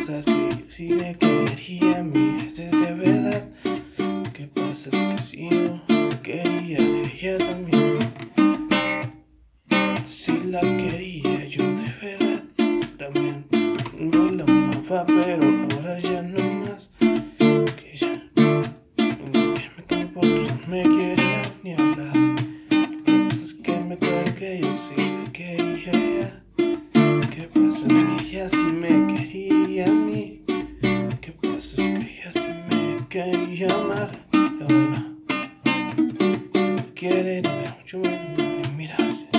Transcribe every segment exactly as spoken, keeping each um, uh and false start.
cosas que sí me quería a mí desde verdad. ¿Qué pasa? Es que si no me quería ella también. Si la quería yo de verdad también. Yo la amaba pero ahora ya no más. Que ya que me comporto, no me quería ni hablar. ¿Qué pasa? Es que me acuerdo que yo sí la quería ella. ¿Qué pasa? Es que ella sí me quería a mí. ¿Qué pasa? Es que ella sí me quería amar. Y ahora no me quiere ni mucho menos ni mirarse.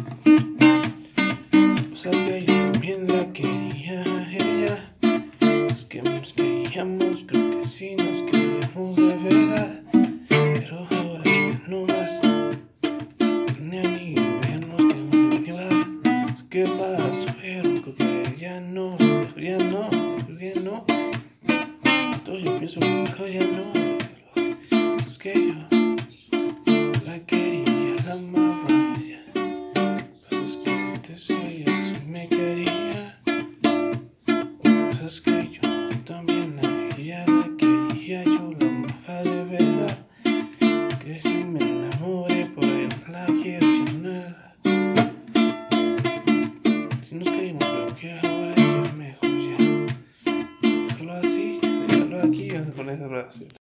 O sea que yo también la quería a ella. Es que nos queríamos, creo que sí nos queríamos de verdad. Pero ahora ya no más. Ni a ni vernos que no ni hablar. Es que pasó, pero creo que ya no, ya no, ya no. Entonces yo pienso que ya no. Es que yo la quería, la amaba ella. Pues es que antes ella sí me quería. Pues es que yo también a ella la quería, yo la amaba de verdad. Que si me enamoré por él, la quiero ya nada. Si nos queríamos, pero que ahora ya mejor ya. Déjalo así, déjalo aquí, vamos a poner esa frase.